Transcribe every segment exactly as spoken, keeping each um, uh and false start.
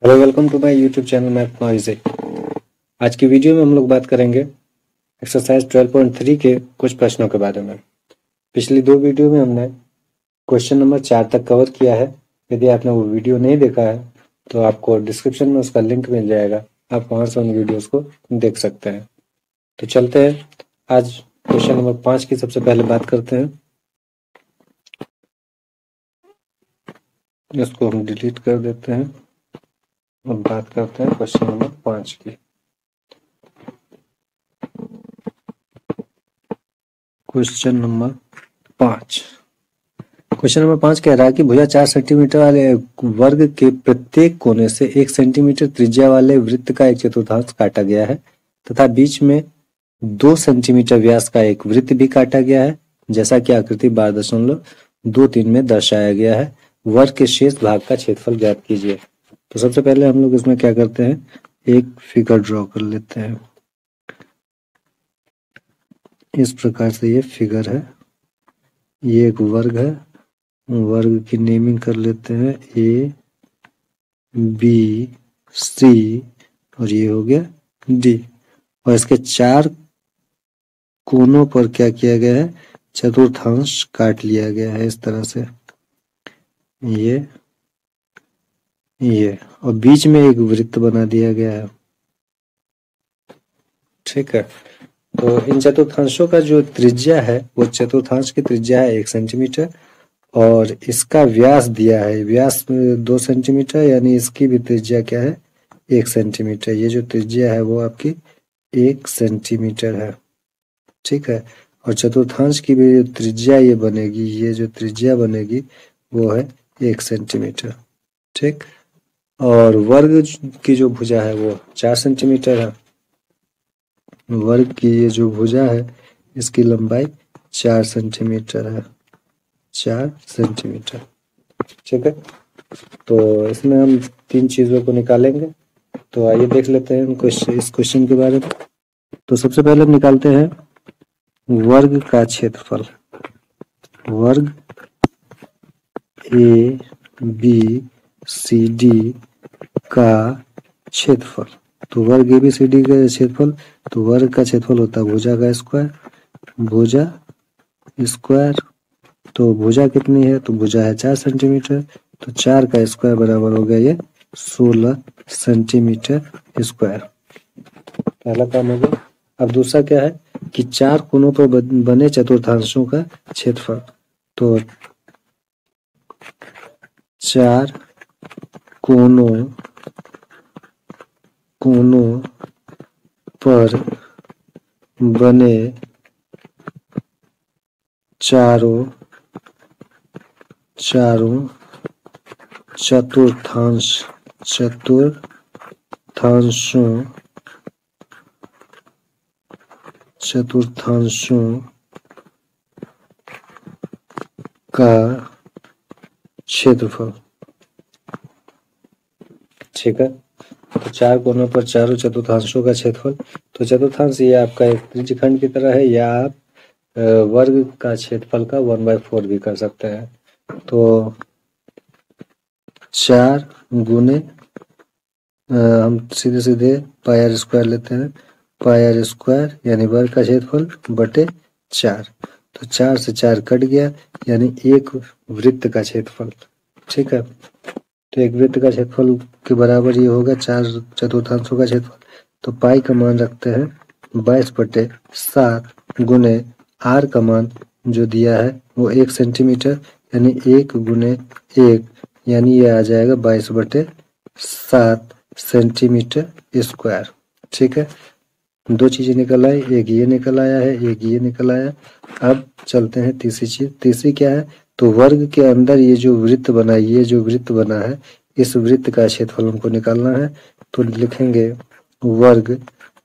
Hello, welcome to my YouTube channel math noisy. आज की video में हम लोग बात करेंगे एक्सरसाइज ट्वेल्व पॉइंट थ्री के कुछ प्रश्नों के बारे में। पिछली दो वीडियो में हमने क्वेश्चन नंबर चार तक कवर किया है। यदि आपने वो वीडियो नहीं देखा है तो आपको डिस्क्रिप्शन में उसका लिंक मिल जाएगा, आप वहाँ से उन वीडियोज़ को देख सकते हैं। तो चलते हैं, आज क्वेश्चन नंबर पाँच की सबसे पहले बात करते हैं। इसको हम डिलीट कर देते हैं और बात करते हैं क्वेश्चन नंबर पाँच की। क्वेश्चन नंबर पाँच क्वेश्चन नंबर पाँच कह रहा है कि भुजा चार सेंटीमीटर वाले वर्ग के प्रत्येक कोने से एक सेंटीमीटर त्रिज्या वाले वृत्त का एक चतुर्थांश काटा गया है तथा बीच में दो सेंटीमीटर व्यास का एक वृत्त भी काटा गया है, जैसा कि आकृति बारह दशमलव दो तीन में दर्शाया गया है। वर्ग के शेष भाग का क्षेत्रफल ज्ञात कीजिए। तो सबसे पहले हम लोग इसमें क्या करते हैं, एक फिगर ड्रॉ कर लेते हैं। इस प्रकार से ये फिगर है, ये एक वर्ग है। वर्ग की नेमिंग कर लेते हैं ए बी सी और ये हो गया डी। और इसके चार कोनों पर क्या किया गया है, चतुर्थांश काट लिया गया है इस तरह से, ये ये और बीच में एक वृत्त बना दिया गया है। ठीक है, तो इन चतुर्थांशों का जो त्रिज्या है वो चतुर्थांश की त्रिज्या है एक सेंटीमीटर और इसका व्यास दिया है, व्यास दो सेंटीमीटर, यानी इसकी भी त्रिज्या क्या है, एक सेंटीमीटर। ये जो त्रिज्या है वो आपकी एक सेंटीमीटर है। ठीक है, और चतुर्थांश की भी जो त्रिज्या ये बनेगी, ये जो त्रिज्या बनेगी वो है एक सेंटीमीटर। ठीक, और वर्ग की जो भुजा है वो चार सेंटीमीटर है। वर्ग की ये जो भुजा है इसकी लंबाई चार सेंटीमीटर है, चार सेंटीमीटर। ठीक है, तो इसमें हम तीन चीजों को निकालेंगे। तो आइए देख लेते हैं इस क्वेश्चन के बारे में। तो सबसे पहले हम निकालते हैं वर्ग का क्षेत्रफल। वर्ग ए बी सी डी का क्षेत्रफल। तो वर्ग ए बी सी डी का क्षेत्रफल, तो वर्ग का क्षेत्रफल होता है भुजा का स्क्वायर, भुजा स्क्वायर। तो भुजा कितनी है, तो भुजा है चार सेंटीमीटर, तो चार का स्क्वायर बराबर हो गया ये सोलह सेंटीमीटर स्क्वायर। पहला काम हो गया। अब दूसरा क्या है कि चार कोनों पर बने चतुर्थांशों का क्षेत्रफल। तो चार कोनों कोनों पर बने चारों चारों चतुर्थांश चतुर्थांशों चतुर्थांशों का क्षेत्रफल। ठीक है, तो चार कोनों पर चारों चतुर्थांशों का क्षेत्रफल। तो चतुर्थांश ये आपका एक त्रिज्यखंड की तरह है, या आप वर्ग का क्षेत्रफल का वन बाय फोर भी कर सकते हैं। तो चार गुने हम सीधे सीधे पाई आर स्क्वायर लेते हैं, पाई आर स्क्वायर यानी वर्ग का क्षेत्रफल बटे चार। तो चार से चार कट गया, यानी एक वृत्त का क्षेत्रफल। ठीक है, तो एक वृत्त का क्षेत्रफल के बराबर ये होगा चार चतुर्थांशों का क्षेत्रफल। तो पाई का मान रखते हैं बाईस बटे सात गुने आर का मान जो दिया है वो एक सेंटीमीटर, यानी एक गुने एक, यानी ये आ जाएगा बाईस बटे सात सेंटीमीटर स्क्वायर। ठीक है, दो चीजें निकल आई, एक ये निकल आया है, एक ये निकल आया। अब चलते हैं तीसरी चीज। तीसरी क्या है, तो वर्ग के अंदर ये जो वृत्त बना है, ये जो वृत्त बना है, इस वृत्त का क्षेत्रफल हमको निकालना है। तो लिखेंगे वर्ग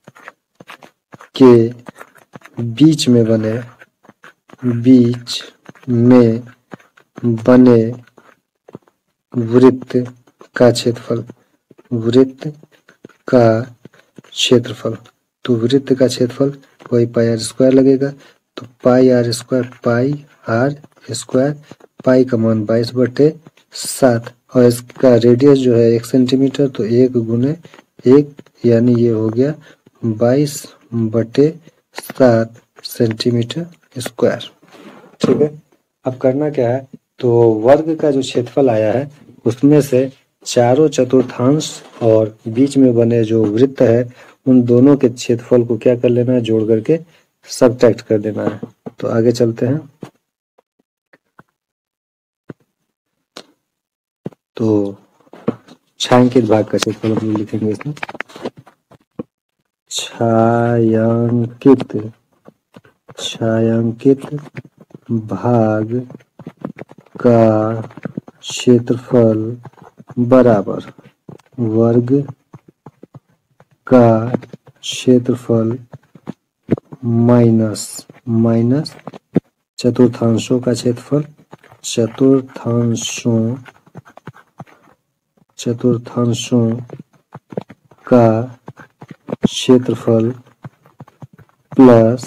के बीच में बने बीच में बने वृत्त का क्षेत्रफल, वृत्त का क्षेत्रफल। तो वृत्त का क्षेत्रफल वही पाई आर स्क्वायर लगेगा। तो pi r square, pi r square, pi का मान बाईस बटे सात और इसका रेडियस जो है एक सेंटीमीटर, तो एक गुने एक यानी ये हो गया बाईस बटे सात सेंटीमीटर स्क्वायर। ठीक है, अब करना क्या है, तो वर्ग का जो क्षेत्रफल आया है उसमें से चारों चतुर्थांश और बीच में बने जो वृत्त है उन दोनों के क्षेत्रफल को क्या कर लेना है, जोड़ करके सब्ट्रैक्ट कर देना है। तो आगे चलते हैं। तो छायांकित भाग का क्षेत्रफल हम लोग लिखेंगे इसमें, छायांकित छायांकित भाग का क्षेत्रफल बराबर वर्ग का क्षेत्रफल माइनस माइनस चतुर्थांशों का क्षेत्रफल चतुर्थांशों चतुर्थांशों का क्षेत्रफल प्लस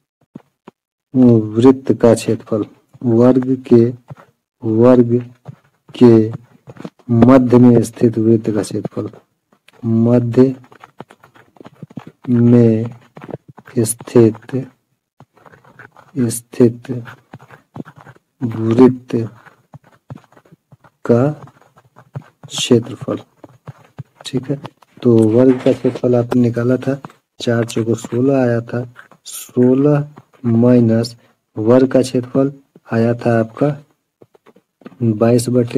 वृत्त का क्षेत्रफल, वर्ग के वर्ग के मध्य में स्थित वृत्त का क्षेत्रफल, मध्य में स्थित स्थित वृत्त का क्षेत्रफल। ठीक है, तो वर्ग का क्षेत्रफल आपने निकाला था, चार चौको सोलह आया था, सोलह माइनस वर्ग का क्षेत्रफल आया था आपका बाईस बटे,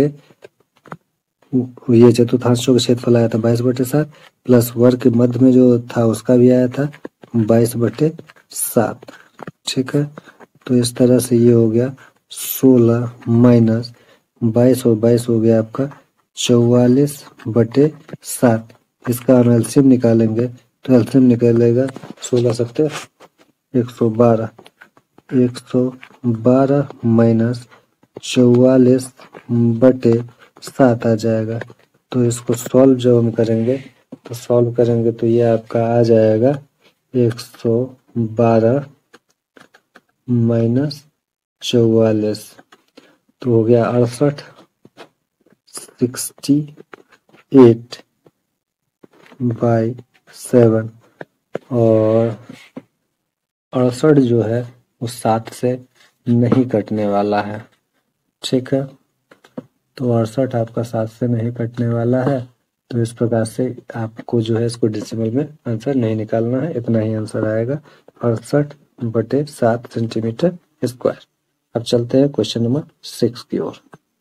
ये चतुर्थांशों का क्षेत्रफल आया था बाईस बटे सात, प्लस वर्ग के मध्य में जो था उसका भी आया था बाईस बटे सात। ठीक है, तो इस तरह से ये हो गया सोलह माइनस बाईस और बाईस हो गया आपका चौवालीस बटे सात। इसका हम एलसीएम निकालेंगे तो एलसीएम निकलेगा सोलह सत्तर एक सौ बारह, एक सौ बारह माइनस चौवालीस बटे सात आ जाएगा। तो इसको सॉल्व जब हम करेंगे तो सॉल्व करेंगे तो ये आपका आ जाएगा एक सौ बारह माइनस चौवालीस, तो हो गया अड़सठ, सिक्सटी एट बाई सेवन, और अड़सठ जो है वो सात से नहीं कटने वाला है। ठीक है, तो अड़सठ आपका सात से नहीं कटने वाला है, तो इस प्रकार से आपको जो है इसको डेसिमल में आंसर नहीं निकालना है, इतना ही आंसर आएगा अड़सठ बटे सात सेंटीमीटर स्क्वायर। अब चलते हैं क्वेश्चन नंबर सिक्स की ओर।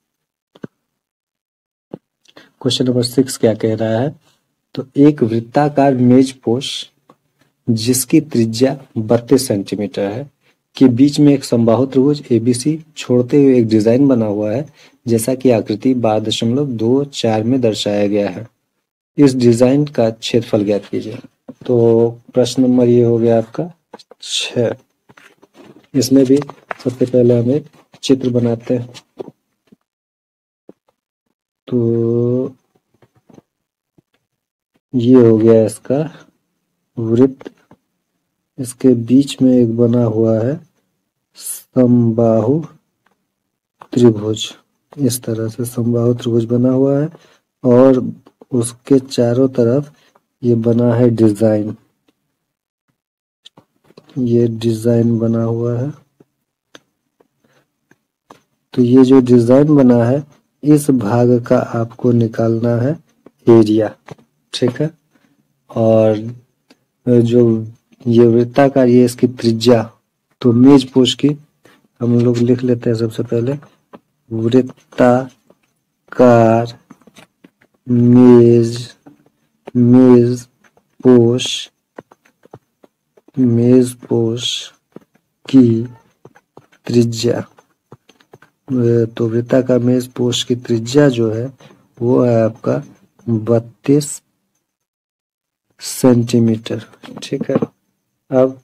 क्वेश्चन नंबर सिक्स क्या कह रहा है, तो एक वृत्ताकार मेज पोश जिसकी त्रिज्या बत्तीस सेंटीमीटर है के बीच में एक समबाहु त्रिभुज एबीसी छोड़ते हुए एक डिजाइन बना हुआ है जैसा कि आकृति बारह दशमलव दो चार में दर्शाया गया है। इस डिजाइन का क्षेत्रफल ज्ञात कीजिए। तो प्रश्न नंबर ये हो गया आपका छह। इसमें भी सबसे पहले हम एक चित्र बनाते हैं। तो ये हो गया इसका वृत्त, इसके बीच में एक बना हुआ है समबाहु त्रिभुज, इस तरह से समबाहु त्रिभुज बना हुआ है और उसके चारों तरफ ये बना है डिजाइन, ये डिजाइन बना हुआ है। तो ये जो डिजाइन बना है इस भाग का आपको निकालना है एरिया। ठीक है, और जो ये वृत्ताकार ये इसकी त्रिज्या, तो मेज पोश की हम लोग लिख लेते हैं सबसे पहले, वृत्ताकार मेज मेज पोश मेज पोश की त्रिज्या, तो वृत्ताकार मेज पोश की त्रिज्या जो है वो है आपका बत्तीस सेंटीमीटर। ठीक है, अब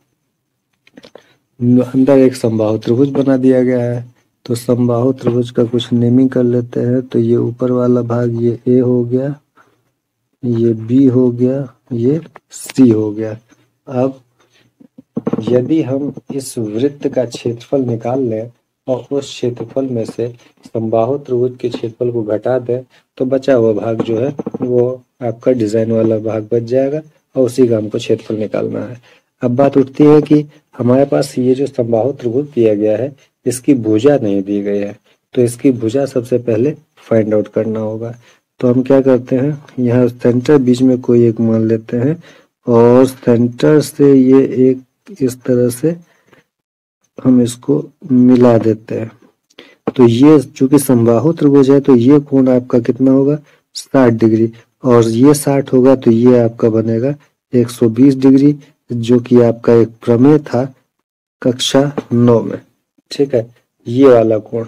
अंदर एक समबाहु त्रिभुज बना दिया गया है, तो समबाहु त्रिभुज का कुछ नेमिंग कर लेते हैं। तो ये ऊपर वाला भाग ये ए हो गया, ये बी हो गया, ये सी हो गया। अब यदि हम इस वृत्त का क्षेत्रफल निकाल लें और उस क्षेत्रफल में से समबाहु त्रिभुज के क्षेत्रफल को घटा दें तो बचा हुआ भाग जो है वो आपका डिजाइन वाला भाग बच जाएगा और उसी का हमको क्षेत्रफल निकालना है। अब बात उठती है कि हमारे पास ये जो समबाहु त्रिभुज दिया गया है इसकी भुजा नहीं दी गई है, तो इसकी भुजा सबसे पहले फाइंड आउट करना होगा। तो हम क्या करते हैं, यहाँ सेंटर बीच में कोई एक मान लेते हैं और सेंटर से ये एक इस तरह से हम इसको मिला देते हैं। तो ये चूंकि समबाहु त्रिभुज है तो ये कोण आपका कितना होगा, साठ डिग्री, और ये साठ होगा तो ये आपका बनेगा एक सौ बीस डिग्री, जो कि आपका एक प्रमेय था कक्षा नौ में। ठीक है, ये वाला कोण।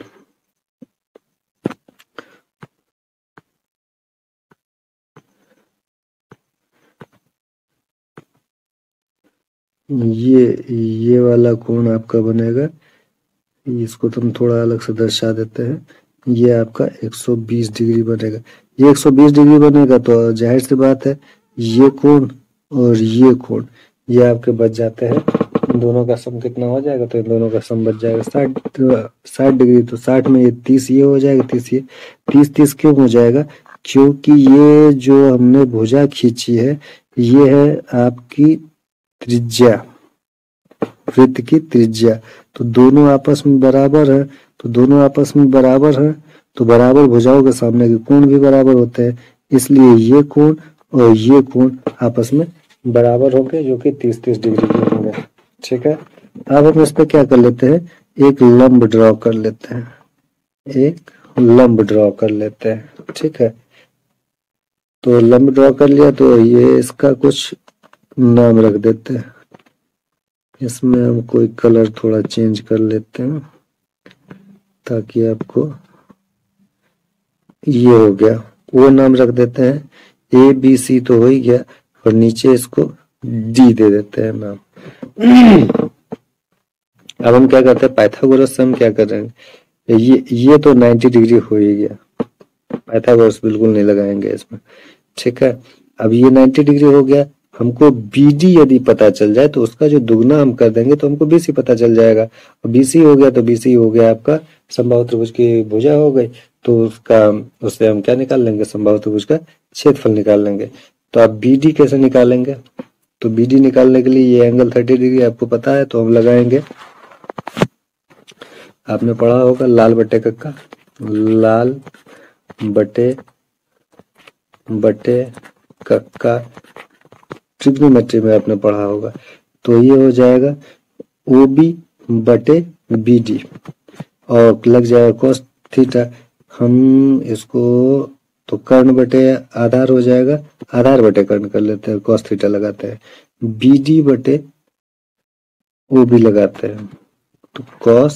ये ये वाला कोण आपका बनेगा, इसको तो हम थोड़ा अलग से दर्शा देते हैं, ये आपका एक सौ बीस डिग्री बनेगा। ये एक सौ बीस डिग्री बनेगा तो जाहिर सी बात है ये कोण और ये कोण ये आपके बच जाते हैं। इन दोनों का सम कितना हो जाएगा, तो इन दोनों का सम बच जाएगा साठ साठ डिग्री। तो साठ में ये तीस ये हो जाएगा, तीस ये तीस तीस क्यों हो जाएगा, क्योंकि ये जो हमने भुजा खींची है ये है आपकी त्रिज्या, वृत्त की त्रिज्या। तो दोनों आपस में बराबर है, तो दोनों आपस में बराबर है तो बराबर भुजाओं के सामने के कोण भी बराबर होते हैं, इसलिए ये कोण और ये कोण आपस में बराबर होंगे जो कि तीस तीस डिग्री के होंगे। ठीक है, अब हम इस पे क्या कर लेते हैं, एक लंब ड्रॉ कर लेते हैं, एक लंब ड्रॉ कर लेते हैं। ठीक है, तो लंब ड्रॉ कर लिया तो ये इसका कुछ नाम रख देते हैं, इसमें हम कोई कलर थोड़ा चेंज कर लेते हैं ताकि आपको, ये हो गया, वो नाम रख देते हैं, ए बी सी तो हो ही गया, और नीचे इसको डी दे देते हैं नाम। अब हम क्या करते हैं, पाइथागोरस से हम क्या कर रहे हैं, ये ये तो नब्बे डिग्री हो ही गया, पाइथागोरस बिल्कुल नहीं लगाएंगे इसमें। ठीक है, अब ये नब्बे डिग्री हो गया, हमको बीडी यदि पता चल जाए तो उसका जो दुगना हम कर देंगे तो हमको बीसी पता चल जाएगा, और बीसी हो गया तो बीसी हो गया आपका समबाहु त्रिभुज की भुजा हो गई, तो उसका उससे हम क्या निकाल लेंगे, समबाहु त्रिभुज का क्षेत्रफल निकाल लेंगे। तो आप बीडी कैसे निकालेंगे, तो बीडी निकालने के लिए ये एंगल तीस डिग्री आपको पता है, तो हम लगाएंगे, आपने पढ़ा होगा लाल बटे कक्का, लाल बटे बटे कक्का ट्रिग्नोमेट्री में आपने पढ़ा होगा। तो ये हो जाएगा ओ बी बटे बी डी और लग जाएगा cos थीटा। हम इसको तो कर्ण बटे आधार हो जाएगा, आधार बटे कर्ण कर लेते हैं, cos थीटा लगाते हैं, बी डी बटे ओ बी लगाते हैं, तो cos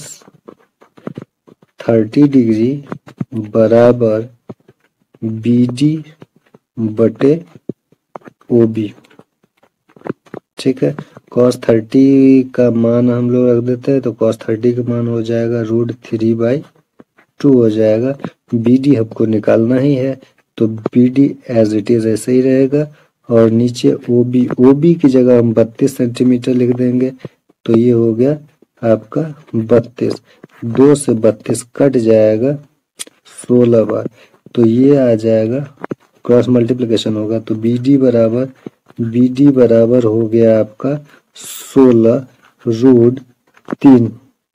तीस डिग्री बराबर बी डी बटे ओ बी। ठीक है, cos तीस का मान हम लोग रख देते हैं, तो cos तीस का मान हो जाएगा रूट थ्री बाई टू हो जाएगा। बी डी हमको निकालना ही है, तो B D as it is ऐसे ही रहेगा, और नीचे ओ बी, ओ बी की जगह हम बत्तीस सेंटीमीटर लिख देंगे, तो ये हो गया आपका बत्तीस, दो से बत्तीस कट जाएगा सोलह बार, तो ये आ जाएगा, क्रॉस मल्टीप्लिकेशन होगा, तो बी डी बराबर बी डी बराबर हो गया आपका सोलह रूट तीन,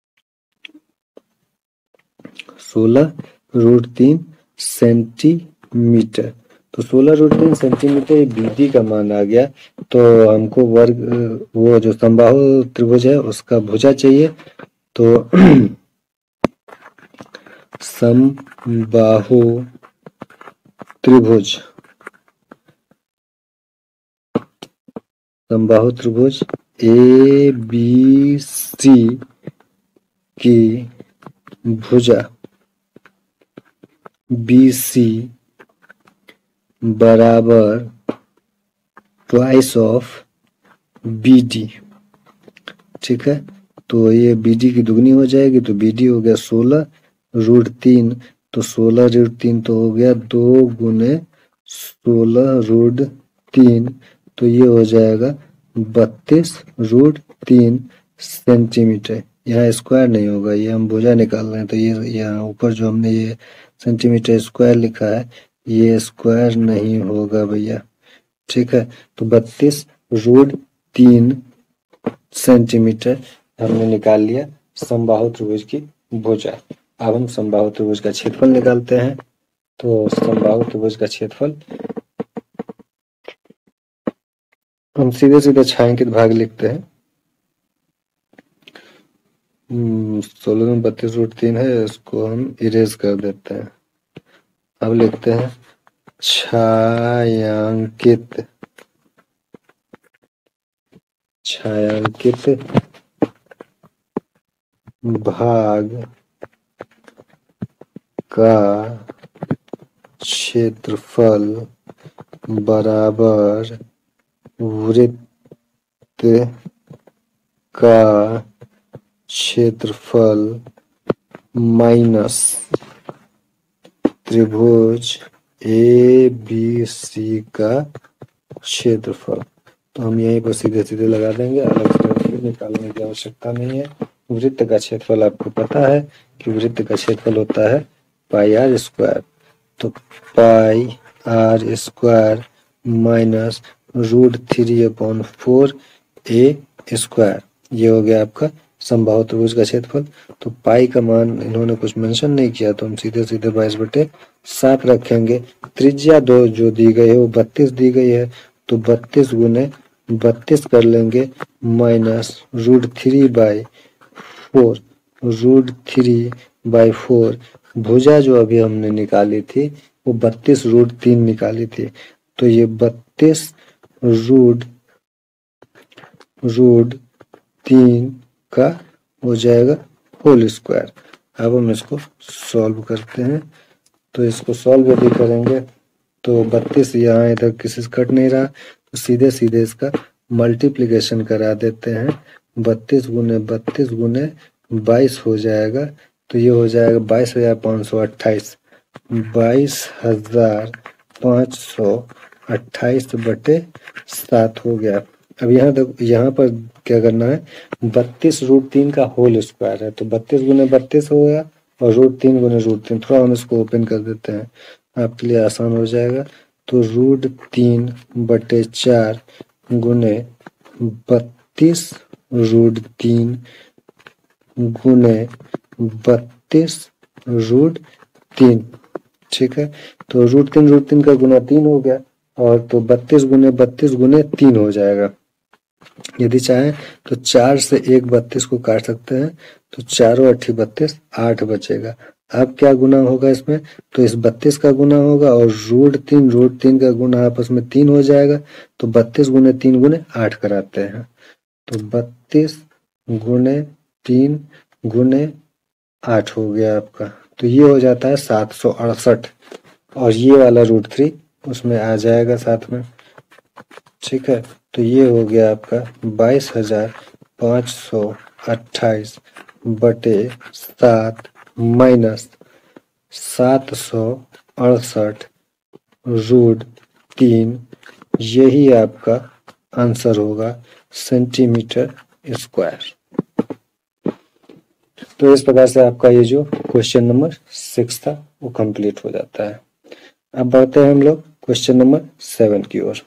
सोलह रूट तीन सेंटीमीटर। तो सोलह रूट तीन सेंटीमीटर बी डी का मान आ गया। तो हमको वर्ग, वो जो समबाहु त्रिभुज है उसका भुजा चाहिए, तो समबाहु त्रिभुज, समबाहु त्रिभुज ए बी सी की भुजा बी सी बराबर ट्वाइस ऑफ बी डी। ठीक है, तो ये बी डी की दुगनी हो जाएगी, तो बी डी हो गया सोलह रूट तीन, तो सोलह रूट तीन तो हो गया दो गुने सोलह रूट तीन, तो ये हो जाएगा बत्तीस रूट तीन सेंटीमीटर। यहाँ स्क्वायर नहीं होगा, ये हम भुजा निकाल रहे हैं, तो ये यहाँ ऊपर जो हमने ये सेंटीमीटर स्क्वायर लिखा है ये स्क्वायर नहीं होगा भैया। ठीक है, तो बत्तीस रूट तीन सेंटीमीटर हमने निकाल लिया समबाहु त्रिभुज की भुजा। अब हम समबाहु त्रिभुज का क्षेत्रफल निकालते हैं। तो समबाहु त्रिभुज का क्षेत्रफल हम सीधे सीधे छायांकित भाग लिखते हैं। सोलह में बत्तीस रूट तीन है, इसको हम इरेज कर देते हैं। अब लिखते हैं छायांकित छायांकित भाग का क्षेत्रफल बराबर वृत्त का क्षेत्रफल माइनस त्रिभुज ए बी सी का क्षेत्रफल। तो हम यहीं पर सीधे सीधे लगा देंगे, अलग से निकालने की आवश्यकता नहीं है। वृत्त का क्षेत्रफल आपको पता है कि वृत्त का क्षेत्रफल होता है पाई आर स्क्वायर। तो pi r square minus root three upon four A square, ये हो गया आपका समबाहु त्रिभुज का क्षेत्रफल। तो पाई का मान इन्होंने कुछ मेंशन नहीं किया, तो हम सीधे सीधे बाईस बटे सात रखेंगे। त्रिज्या दो जो दी गई है वो बत्तीस दी गई है, तो बत्तीस गुने बत्तीस कर लेंगे minus root three by four, root three by four. भुजा जो अभी हमने निकाली थी वो बत्तीस रूट तीन निकाली थी, तो ये बत्तीस रूट रूट तीन का हो जाएगा होल स्क्वायर। अब हम इसको सॉल्व करते हैं। तो इसको सॉल्व यदि करेंगे तो बत्तीस यहाँ इधर किसी से कट नहीं रहा, तो सीधे सीधे इसका मल्टीप्लिकेशन करा देते हैं। बत्तीस गुने बत्तीस गुने बाईस हो जाएगा, तो ये हो जाएगा बाईस हजार पाँच सौ अट्ठाईस बाईस हजार पाँच सौ अट्ठाईस बटे सात हो गया। अब यहाँ तक यहाँ पर क्या करना है, बत्तीस रूट तीन का होल स्क्वायर है, तो बत्तीस गुने बत्तीस हो गया और रूट तीन गुने रूट तीन। थोड़ा हम इसको ओपन कर देते हैं, आपके लिए आसान हो जाएगा। तो रूट तीन बटे चार गुने बत्तीस रूट तीन गुने बत्तीस रूट तीन। ठीक है, तो रूट तीन रूट तीन का गुना तीन हो गया, और तो बत्तीस गुने बत्तीस गुने तीन हो जाएगा। यदि चाहें तो चार से एक बत्तीस को काट सकते हैं, तो चारों अट्ठी बत्तीस, आठ बचेगा। अब क्या गुना होगा इसमें, तो इस बत्तीस का गुना होगा और रूट तीन रूट तीन का गुना आपस में तीन हो जाएगा, तो बत्तीस गुने तीन गुने आठ कराते हैं। तो बत्तीस गुने तीन गुने आठ हो गया आपका, तो ये हो जाता है सात सौ अड़सठ, और ये वाला रूट थ्री उसमें आ जाएगा साथ में। ठीक है, तो ये हो गया आपका बाईस हजार पाँच सौ अट्ठाईस बटे सात माइनस सात सौ अड़सठ रूट तीन, यही आपका आंसर होगा सेंटीमीटर स्क्वायर। तो इस प्रकार से आपका ये जो क्वेश्चन नंबर सिक्स था वो कंप्लीट हो जाता है। अब बढ़ते हैं हम लोग क्वेश्चन नंबर सेवन की ओर।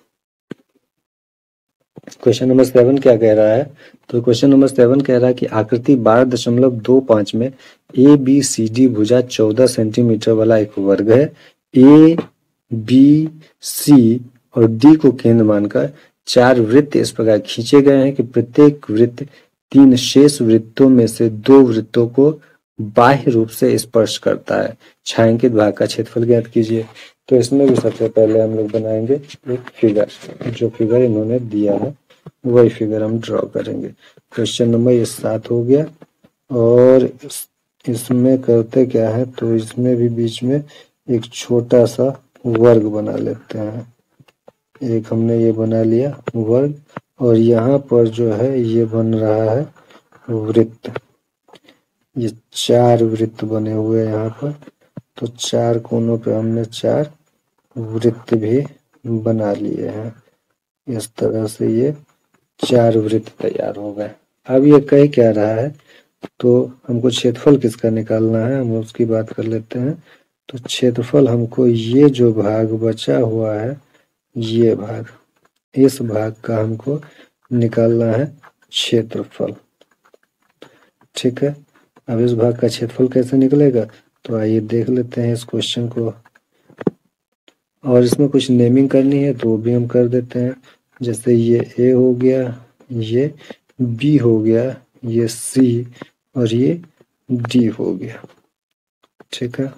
क्वेश्चन नंबर सेवन क्या कह रहा है, तो क्वेश्चन नंबर सेवन कह रहा है कि आकृति बारह दशमलव दो पांच में ए बी सी डी भुजा चौदह सेंटीमीटर वाला एक वर्ग है। ए बी सी और डी को केंद्र मानकर चार वृत्त इस प्रकार खींचे गए हैं कि प्रत्येक वृत्त तीन शेष वृत्तों में से दो वृत्तों को बाह्य रूप से स्पर्श करता है। छायांकित भाग का क्षेत्रफल ज्ञात कीजिए। तो इसमें भी सबसे पहले हम लोग बनाएंगे एक फिगर, जो फिगर इन्होंने दिया है वही फिगर हम ड्रॉ करेंगे। क्वेश्चन नंबर ये सात हो गया, और इस, इसमें करते क्या है, तो इसमें भी बीच में एक छोटा सा वर्ग बना लेते हैं। एक हमने ये बना लिया वर्ग, और यहाँ पर जो है ये बन रहा है वृत्त। ये चार वृत्त बने हुए हैं यहाँ पर, तो चार कोनों पे हमने चार वृत्त भी बना लिए हैं। इस तरह से ये चार वृत्त तैयार हो गए। अब ये कह क्या रहा है, तो हमको क्षेत्रफल किसका निकालना है, हम उसकी बात कर लेते हैं। तो क्षेत्रफल हमको ये जो भाग बचा हुआ है, ये भाग, इस भाग का हमको निकालना है क्षेत्रफल। ठीक है, अब इस भाग का क्षेत्रफल कैसे निकलेगा, तो आइए देख लेते हैं इस क्वेश्चन को। और इसमें कुछ नेमिंग करनी है तो वो भी हम कर देते हैं। जैसे ये ए हो गया, ये बी हो गया, ये सी और ये डी हो गया। ठीक है,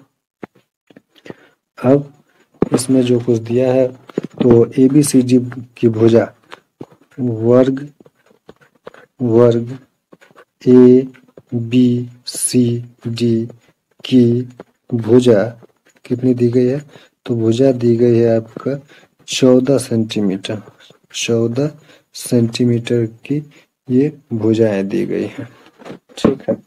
अब इसमें जो कुछ दिया है, तो ए बी सी डी की भुजा वर्ग वर्ग ए बी सी डी की भुजा कितनी दी गई है, तो भुजा दी गई है आपका चौदह सेंटीमीटर। चौदह सेंटीमीटर की ये भुजाएं दी गई हैं। ठीक है,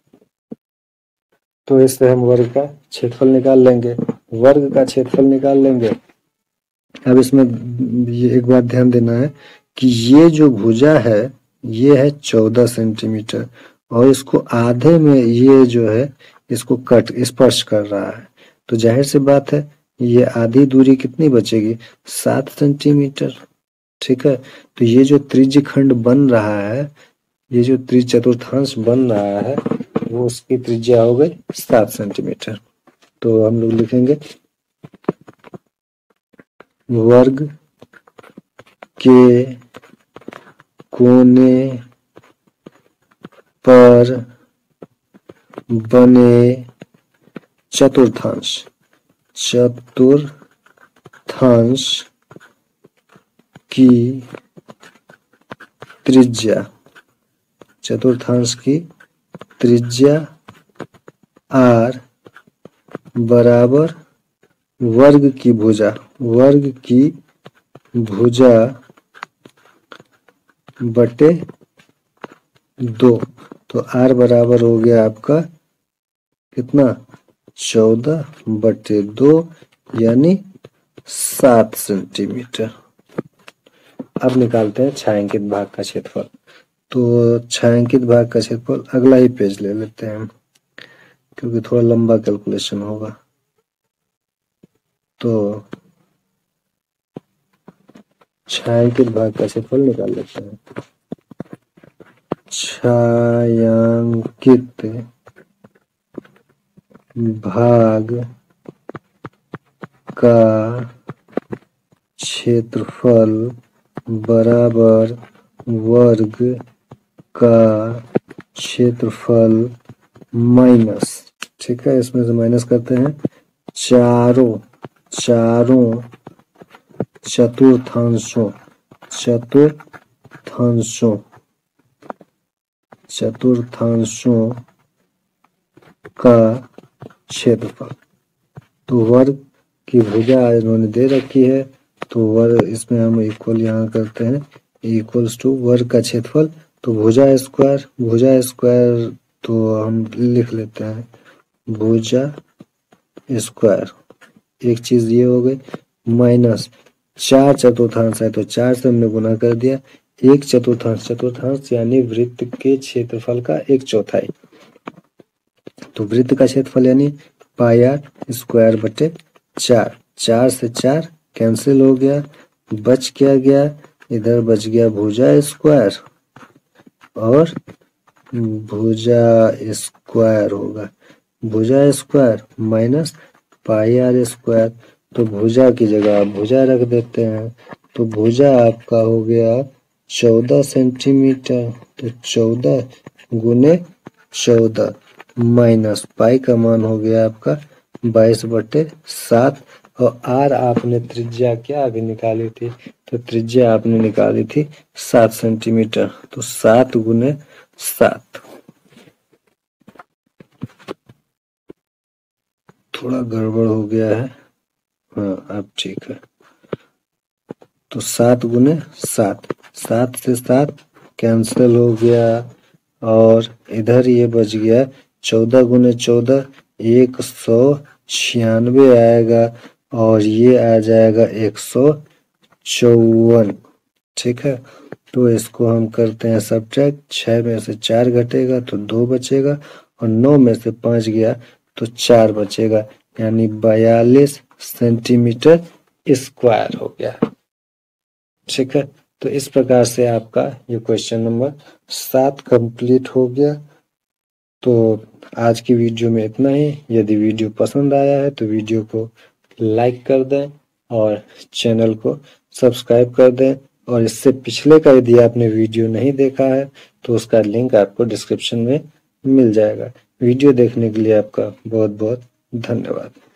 तो इससे हम वर्ग का क्षेत्रफल निकाल लेंगे, वर्ग का क्षेत्रफल निकाल लेंगे। अब इसमें ये एक बात ध्यान देना है कि ये जो भुजा है ये है चौदह सेंटीमीटर और इसको आधे में ये जो है इसको कट स्पर्श कर रहा है, तो जाहिर सी बात है ये आधी दूरी कितनी बचेगी, सात सेंटीमीटर। ठीक है, तो ये जो त्रिज्य खंड बन रहा है, ये जो त्रिज्य चतुर्थांश बन रहा है, वो उसकी त्रिज्या हो गई सात सेंटीमीटर। तो हम लोग लिखेंगे वर्ग के कोने पर बने चतुर्थांश चतुर्थांश की त्रिज्या चतुर्थांश की त्रिज्या आर बराबर वर्ग की भुजा वर्ग की भुजा बटे दो। तो आर बराबर हो गया आपका कितना, चौदह बटे दो यानी सात सेंटीमीटर। अब निकालते हैं छायांकित भाग का क्षेत्रफल। तो छायांकित भाग का क्षेत्रफल अगला ही पेज ले लेते हैं क्योंकि थोड़ा लंबा कैलकुलेशन होगा। तो छायांकित भाग का क्षेत्रफल निकाल लेते हैं। छायांकित भाग का क्षेत्रफल बराबर वर्ग का क्षेत्रफल माइनस, ठीक है, इसमें से माइनस करते हैं चारों चारों चतुर्थांशों चतुर्थांशों चतुर्थांशों का क्षेत्रफल। तो वर्ग की भुजा इन्होंने दे रखी है, तो वर्ग इसमें हम इक्वल यहाँ करते हैं, इक्वल्स टू वर्ग का क्षेत्रफल। तो भुजा स्क्वायर भुजा स्क्वायर तो हम लिख लेते हैं भुजा स्क्वायर, एक चीज ये हो गई, माइनस चार चतुर्थांश है तो चार से हमने गुना कर दिया, एक चतुर्थांश चतुर्थांश यानी वृत्त के क्षेत्रफल का एक चौथाई। तो वृत्त का क्षेत्रफल यानी पाई आर स्क्वायर बटे चार, चार से चार कैंसिल हो गया, बच क्या गया, इधर बच गया भुजा स्क्वायर और भुजा स्क्वायर होगा भुजा square minus pi r square. तो भुजा की जगह आप भुजा रख देते हैं, तो भुजा आपका हो गया चौदह सेंटीमीटर, तो चौदह गुने चौदह माइनस पाई का मान हो गया आपका बाईस बटे सात। और आर आपने त्रिज्या क्या अभी निकाली थी, तो त्रिज्या आपने निकाली थी सात सेंटीमीटर, तो सात गुने सात। थोड़ा गड़बड़ हो गया है, हाँ अब ठीक है। तो सात गुने सात, सात से सात कैंसिल हो गया और इधर ये बच गया चौदह गुने चौदह एक सौ छियानवे आएगा और ये आ जाएगा एक सौ चौवन। ठीक है, तो इसको हम करते हैं सब्ट्रैक्ट। छः में से चार घटेगा तो दो बचेगा और नौ में से पाँच गया तो चार बचेगा, यानी बयालीस सेंटीमीटर स्क्वायर हो गया। ठीक है, तो इस प्रकार से आपका ये क्वेश्चन नंबर सात कंप्लीट हो गया। तो आज की वीडियो में इतना ही। यदि वीडियो पसंद आया है तो वीडियो को लाइक कर दें और चैनल को सब्सक्राइब कर दें, और इससे पिछले का यदि आपने वीडियो नहीं देखा है तो उसका लिंक आपको डिस्क्रिप्शन में मिल जाएगा। वीडियो देखने के लिए आपका बहुत बहुत धन्यवाद।